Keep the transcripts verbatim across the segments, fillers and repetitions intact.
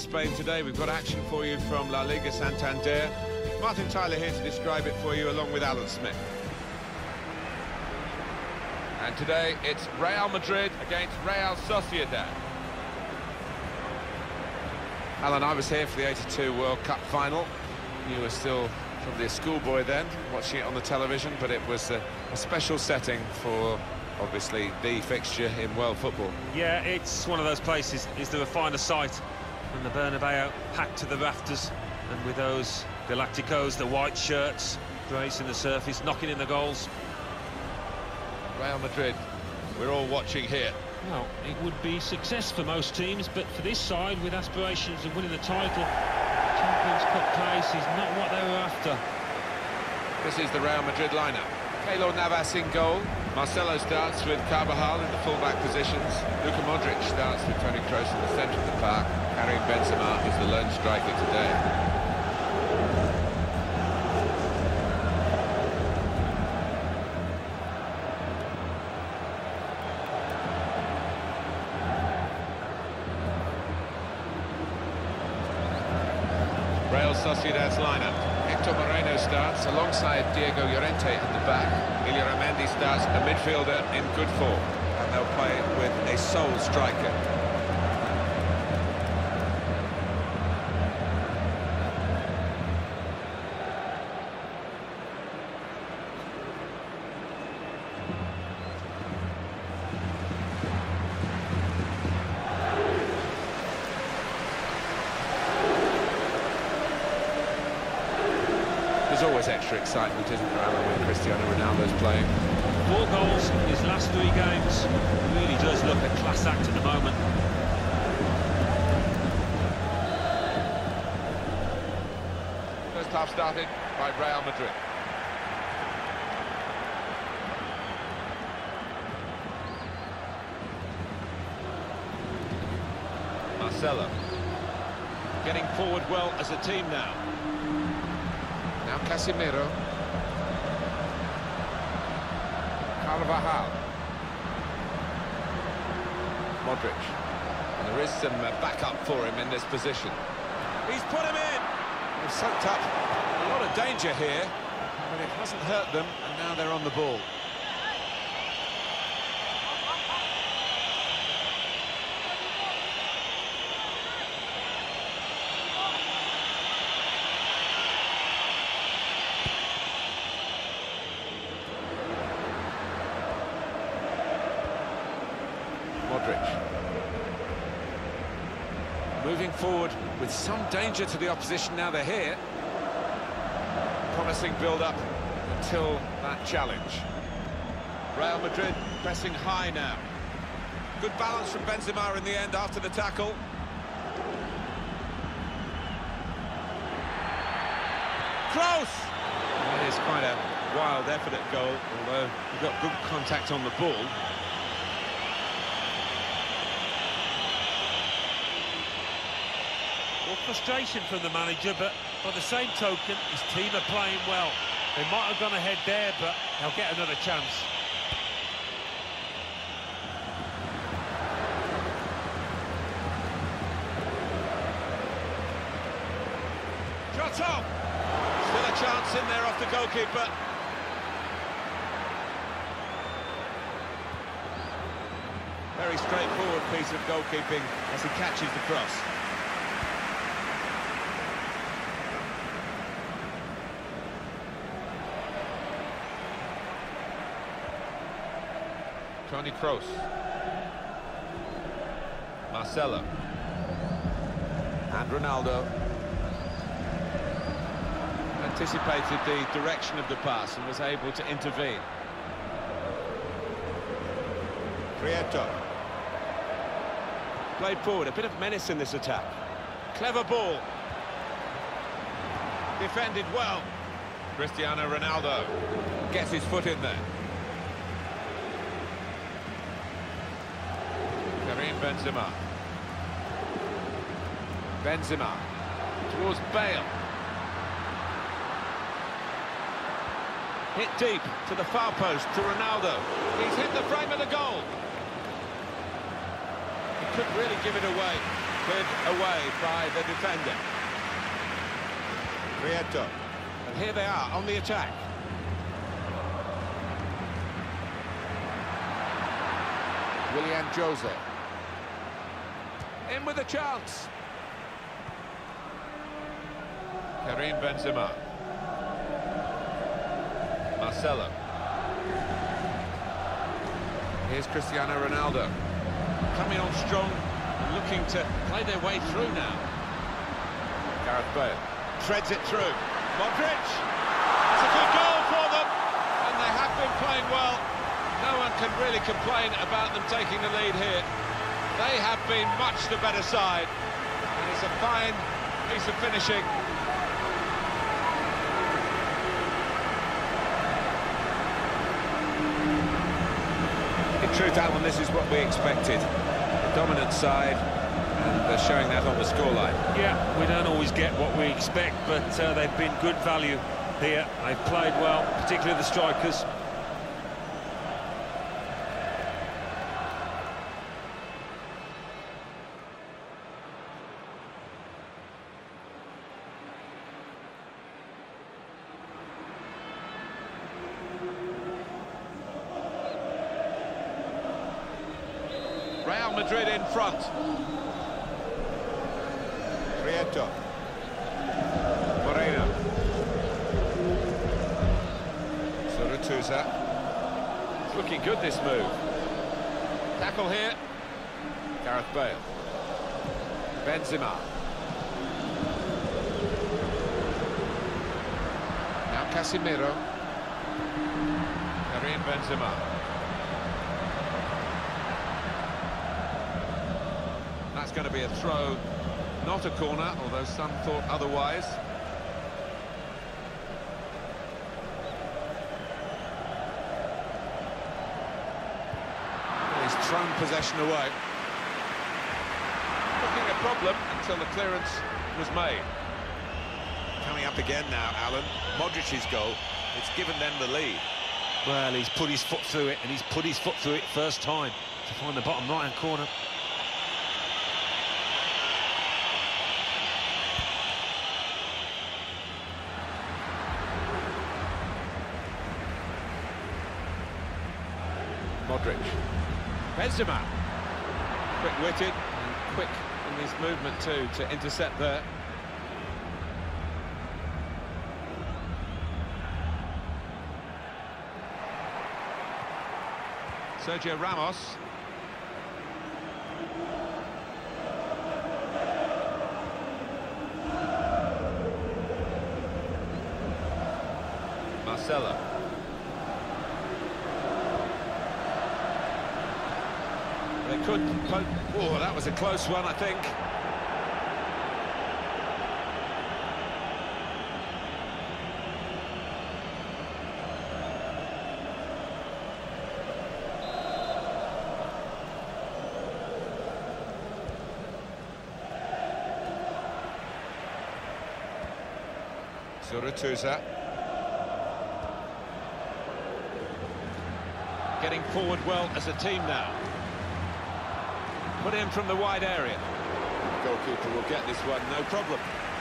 Spain today. We've got action for you from La Liga Santander. Martin Tyler here to describe it for you, along with Alan Smith. And today it's Real Madrid against Real Sociedad. Alan, I was here for the eighty-two World Cup final. You were still probably a schoolboy then, watching it on the television, but it was a, a special setting for, obviously, the fixture in world football. Yeah, it's one of those places. Is there a finer sight than the Bernabeu, packed to the rafters, and with those Galacticos, the white shirts, gracing the surface, knocking in the goals. Real Madrid, we're all watching here. Well, it would be success for most teams, but for this side, with aspirations of winning the title, Champions Cup place is not what they were after. This is the Real Madrid lineup. Keylor Navas in goal. Marcelo starts with Carvajal in the full-back positions. Luka Modric starts with Toni Kroos in the centre of the park. Karim Benzema is the lone striker today. Real Sociedad's lineup. Hector Moreno starts alongside Diego Llorente in the back. Ilya Mendy starts, a midfielder in good form. And they'll play with a sole striker. There's always extra excitement, isn't there, Alan, when Cristiano Ronaldo's playing? Four goals in his last three games. Really does look a class act at the moment. First half started by Real Madrid. Marcelo. Getting forward well as a team now. Now Casemiro. Carvajal. Modric. And there is some uh, backup for him in this position. He's put him in! They've soaked up a lot of danger here, but it hasn't hurt them, and now they're on the ball. Modric. Moving forward with some danger to the opposition now they're here. Promising build-up until that challenge. Real Madrid pressing high now. Good balance from Benzema in the end after the tackle. Kroos! That is quite a wild effort at goal, although he got good contact on the ball. Well, frustration from the manager, but by the same token, his team are playing well. They might have gone ahead there, but they'll get another chance. Shot off! Still a chance in there off the goalkeeper. Very straightforward piece of goalkeeping as he catches the cross. Toni Kroos. Marcelo. And Ronaldo. Anticipated the direction of the pass and was able to intervene. Prieto. Played forward, a bit of menace in this attack. Clever ball. Defended well. Cristiano Ronaldo gets his foot in there. Karim Benzema. Benzema towards Bale. Hit deep to the far post to Ronaldo. He's hit the frame of the goal. He couldn't really give it away. cleared away by the defender. Prieto. And here they are on the attack. Willian Jose. In with a chance. Karim Benzema. Marcelo. Here's Cristiano Ronaldo. Coming on strong and looking to play their way through now. Gareth Bale. Treads it through. Modric. It's a good goal for them. And they have been playing well. No one can really complain about them taking the lead here. They have been much the better side. And it's a fine piece of finishing. In truth, Alan, this is what we expected. The dominant side, and they're showing that on the scoreline. Yeah, we don't always get what we expect, but uh, they've been good value here. They've played well, particularly the strikers. Real Madrid in front. Prieto. Moreno. Zurutuza. It's looking good, this move. Tackle here. Gareth Bale. Benzema. Now Casemiro. Karim Benzema. That's going to be a throw, not a corner, although some thought otherwise. Well, he's thrown possession away. Looking a problem until the clearance was made. Coming up again now, Alan. Modric's goal, it's given them the lead. Well, he's put his foot through it, and he's put his foot through it first time to find the bottom right-hand corner. Modric. Benzema. Quick-witted and quick in his movement too to intercept there. Sergio Ramos. Marcelo. They could... Oh, that was a close one, I think. Zurutuza. Getting forward well as a team now. Put in from the wide area. The goalkeeper will get this one, no problem.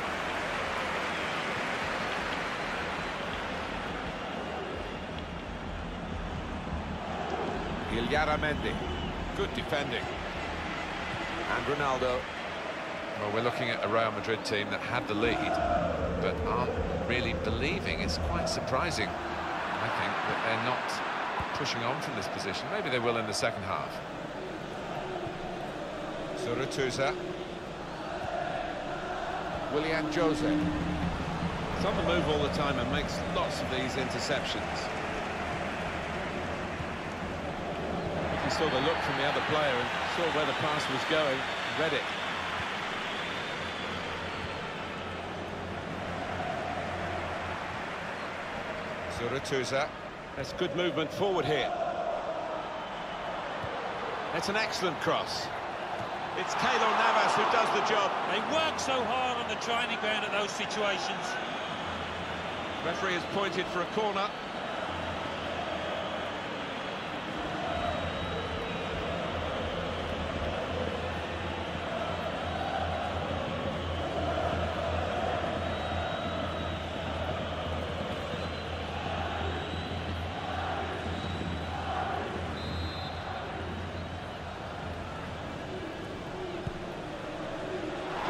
Illarramendi. Good defending. And Ronaldo. Well, we're looking at a Real Madrid team that had the lead, but aren't really believing. It's quite surprising, I think, that they're not pushing on from this position. Maybe they will in the second half. Zurutuza. Willian Jose. It's on the move all the time and makes lots of these interceptions. He saw the look from the other player and saw where the pass was going, read it. Zurutuza. That's good movement forward here. It's an excellent cross. It's Keylor Navas who does the job. They work so hard on the training ground at those situations. Referee has pointed for a corner.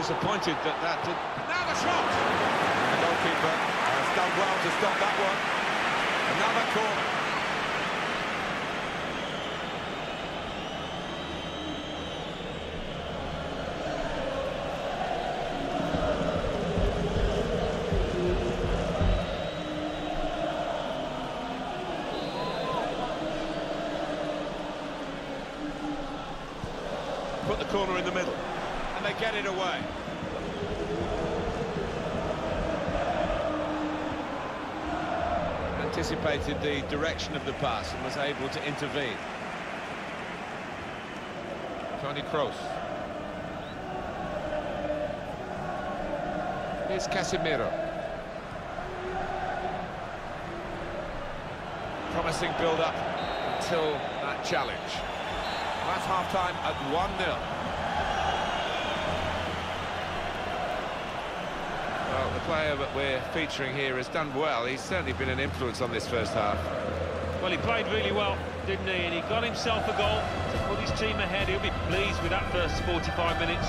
Disappointed that that did... Now the shot! And the goalkeeper has done well to stop that one. Another corner. Put the corner in the middle, and they get it away. Anticipated the direction of the pass and was able to intervene. Toni Kroos. Here's Casemiro. Promising build-up until that challenge. That's half-time at one nil. Well, the player that we're featuring here has done well. He's certainly been an influence on this first half. Well, he played really well, didn't he? And he got himself a goal to put his team ahead. He'll be pleased with that first forty-five minutes.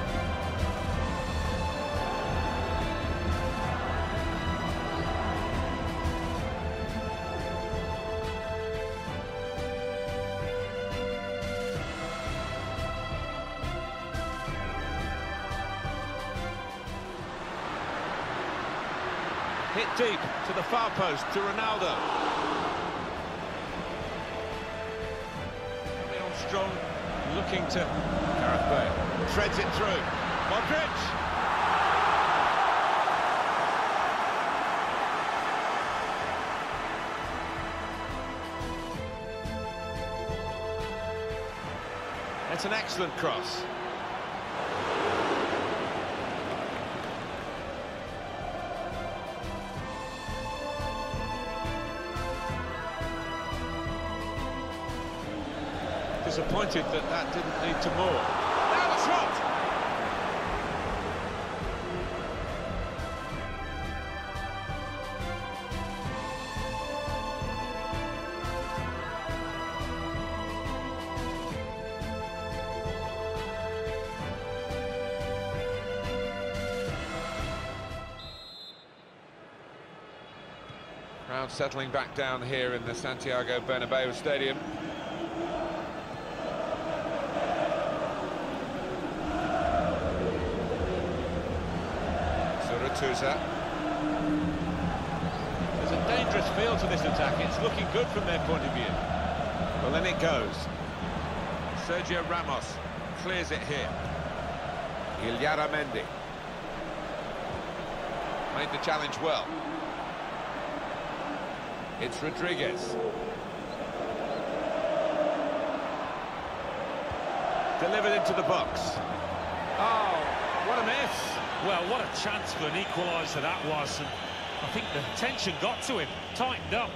Hit deep to the far post, to Ronaldo. Coming on strong, looking to Gareth Bale. Threads it through. Modric! It's an excellent cross. Disappointed that that didn't lead to more. Now the shot! Crowd settling back down here in the Santiago Bernabeu Stadium. Sousa. There's a dangerous feel to this attack. It's looking good from their point of view. Well, then it goes. Sergio Ramos clears it here. Illarramendi made the challenge well. It's Rodriguez. Delivered into the box. Oh, what a miss. Well, what a chance for an equaliser that was, and I think the tension got to him, tightened up.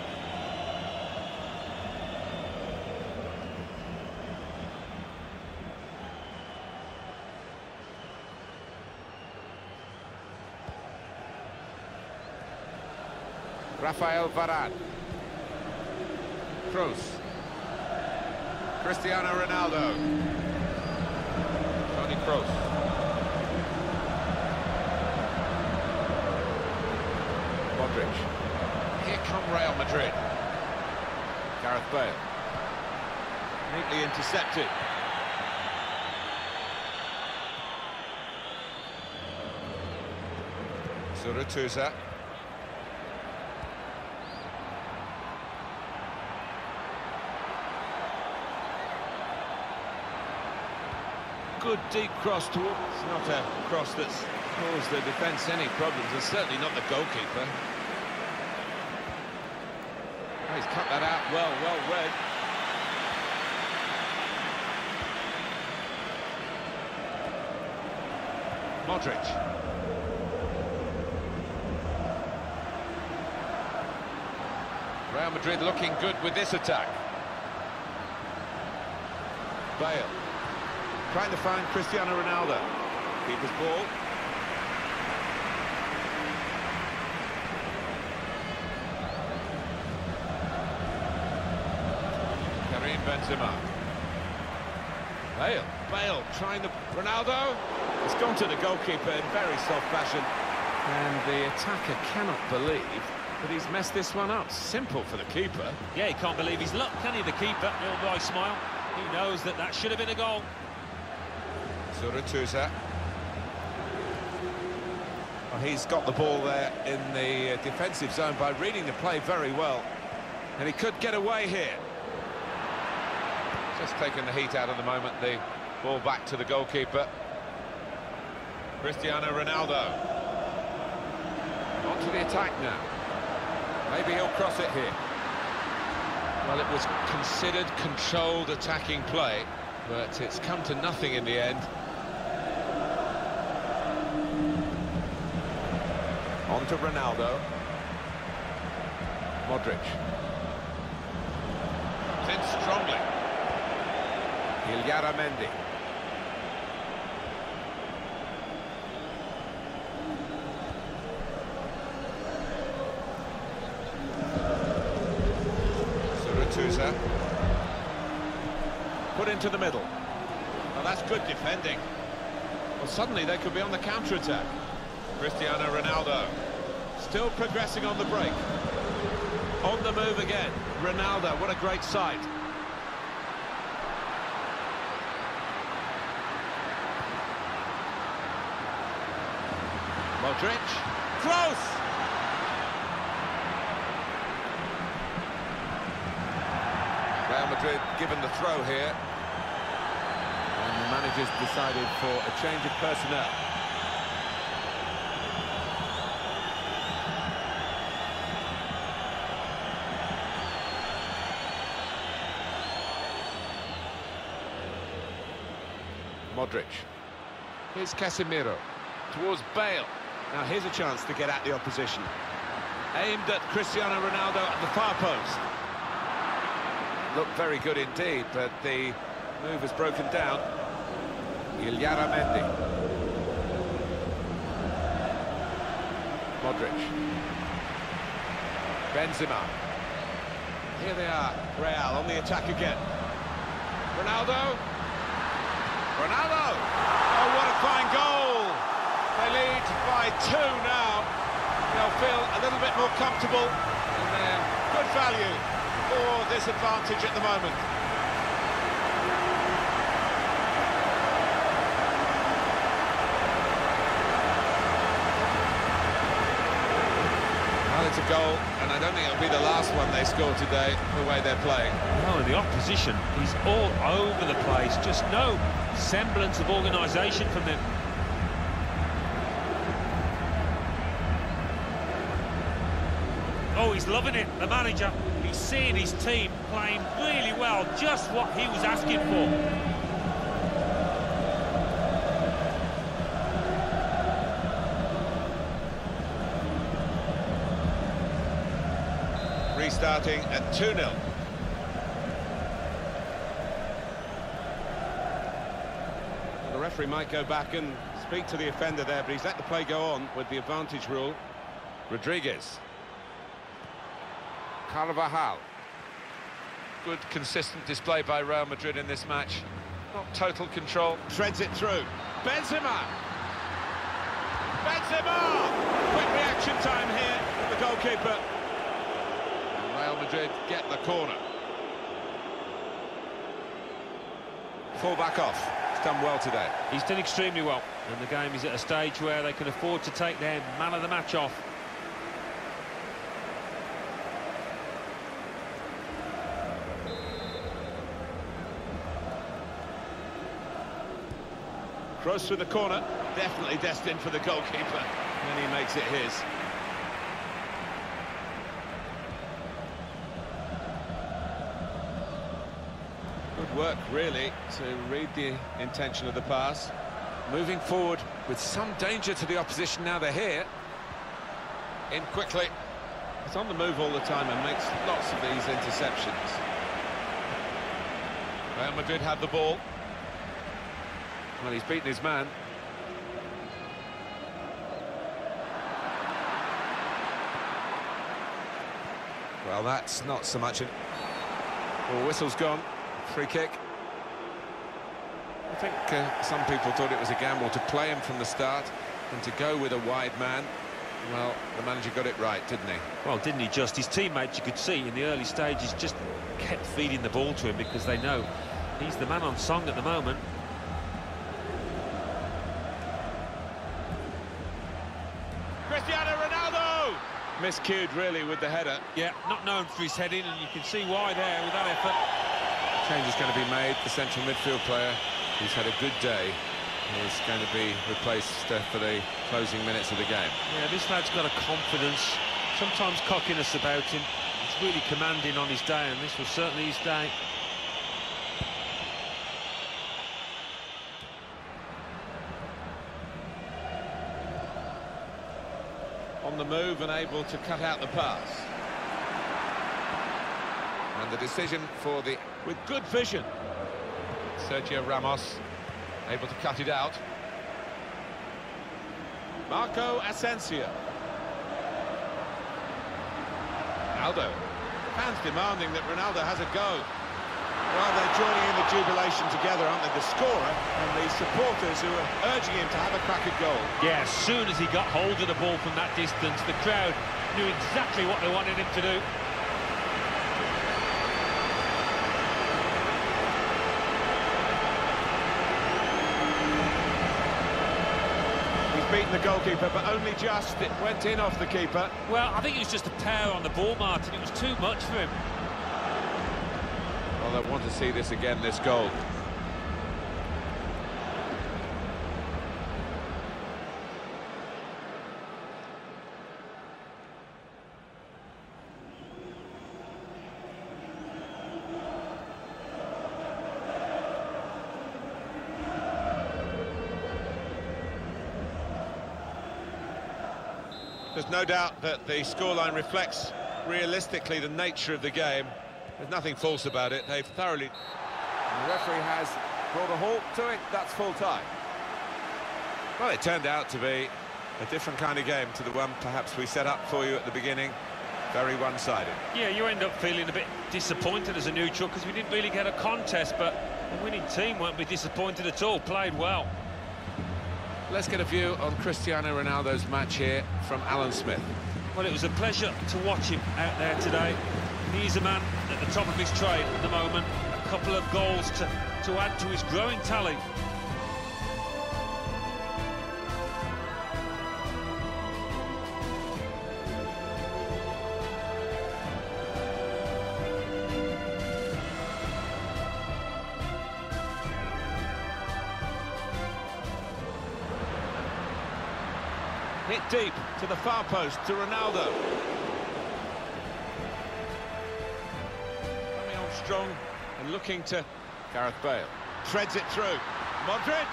Rafael Varane. Kroos. Cristiano Ronaldo. Toni Kroos. Modric. Here come Real Madrid. Gareth Bale. Neatly intercepted. Zurutuza. Good deep cross towards. It's not a cross that's caused the defence any problems, and certainly not the goalkeeper. Oh, he's cut that out well, well read. Modric. Real Madrid looking good with this attack. Bale. Trying to find Cristiano Ronaldo. Keeper's ball. Karim Benzema. Bale. Bale trying the... Ronaldo? It's gone to the goalkeeper in very soft fashion. And the attacker cannot believe that he's messed this one up. Simple for the keeper. Yeah, he can't believe his luck, can he, the keeper? Little boy smile. He knows that that should have been a goal. Zurutuza. Well, he's got the ball there in the uh, defensive zone by reading the play very well. And he could get away here. Just taking the heat out of the moment. The ball back to the goalkeeper. Cristiano Ronaldo. On to the attack now. Maybe he'll cross it here. Well, it was considered controlled attacking play, but it's come to nothing in the end. On to Ronaldo. Modric. In strongly. Illarramendi. Zurutuza. Put into the middle. Well, that's good defending. Well, suddenly they could be on the counter-attack. Cristiano Ronaldo. Still progressing on the break. On the move again. Ronaldo, what a great sight. Modric. Close! Real Madrid given the throw here. And the manager's decided for a change of personnel. Modric. Here's Casemiro. Towards Bale. Now here's a chance to get at the opposition. Aimed at Cristiano Ronaldo at the far post. Looked very good indeed, but the move has broken down. Illarramendi. Modric. Benzema. Here they are, Real on the attack again. Ronaldo. Ronaldo! Oh, what a fine goal! They lead by two now. They'll feel a little bit more comfortable, and they're good value for this advantage at the moment. Well, it's a goal, and I don't think it'll be the last one they score today, the way they're playing. No, and the opposition is all over the place. Just no semblance of organisation from them. Oh, he's loving it, the manager. He's seeing his team playing really well, just what he was asking for. Restarting at two nil. The referee might go back and speak to the offender there, but he's let the play go on with the advantage rule. Rodriguez. Carvajal. Good, consistent display by Real Madrid in this match. Not total control. Threads it through. Benzema! Benzema! Quick reaction time here from the goalkeeper. And Real Madrid get the corner. Full back off. He's done well today. He's done extremely well, and the game is at a stage where they can afford to take their man of the match off. Cross through the corner, definitely destined for the goalkeeper, and he makes it his. Good work, really, to read the intention of the pass. Moving forward with some danger to the opposition now they're here. In quickly. He's on the move all the time and makes lots of these interceptions. Real Madrid have the ball. Well, he's beaten his man. Well, that's not so much an... Well, whistle's gone. Free kick. I think uh, some people thought it was a gamble to play him from the start and to go with a wide man. Well, the manager got it right, didn't he? Well, didn't he just? His teammates, you could see in the early stages, just kept feeding the ball to him because they know he's the man on song at the moment. Cristiano Ronaldo! Miscued, really, with the header. Yeah, not known for his heading, and you can see why there with that effort. Change is going to be made. The central midfield player, who's had a good day, is going to be replaced uh, for the closing minutes of the game. Yeah, this lad's got a confidence, sometimes cockiness about him. He's really commanding on his day, and this was certainly his day. On the move and able to cut out the pass. And the decision for the... With good vision. Sergio Ramos, able to cut it out. Marco Asensio. Ronaldo. Fans demanding that Ronaldo has a go. Well, they're joining in the jubilation together, aren't they? The scorer and the supporters who are urging him to have a crack at goal. Yeah, as soon as he got hold of the ball from that distance, the crowd knew exactly what they wanted him to do. Beaten the goalkeeper, but only just. It went in off the keeper. Well, I think it was just a power on the ball, Martin. It was too much for him. Well, they want to see this again, this goal. There's no doubt that the scoreline reflects realistically the nature of the game. There's nothing false about it. They've thoroughly... And the referee has brought a halt to it. That's full time. Well, it turned out to be a different kind of game to the one perhaps we set up for you at the beginning. Very one-sided. Yeah, you end up feeling a bit disappointed as a neutral because we didn't really get a contest, but the winning team won't be disappointed at all. Played well. Let's get a view on Cristiano Ronaldo's match here from Alan Smith. Well, it was a pleasure to watch him out there today. He's a man at the top of his trade at the moment. A couple of goals to, to add to his growing tally. Hit deep to the far post to Ronaldo. Coming on strong and looking to... Gareth Bale. Threads it through. Modric.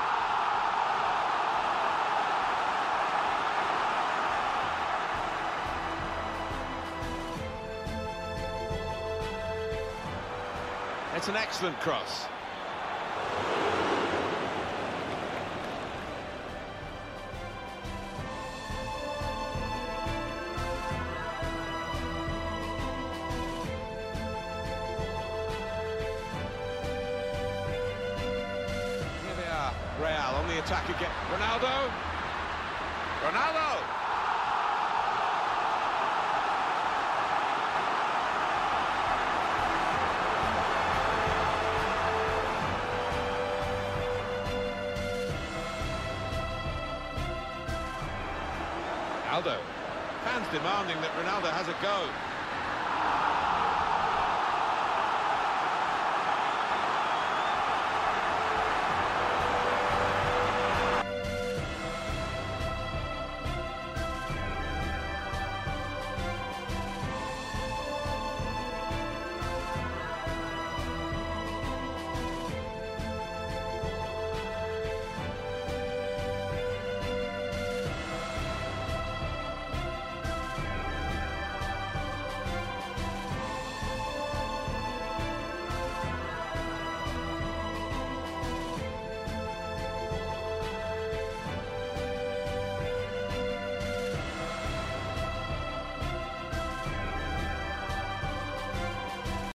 It's an excellent cross. Real on the attack again. Ronaldo. Ronaldo. Ronaldo. Fans demanding that Ronaldo has a go.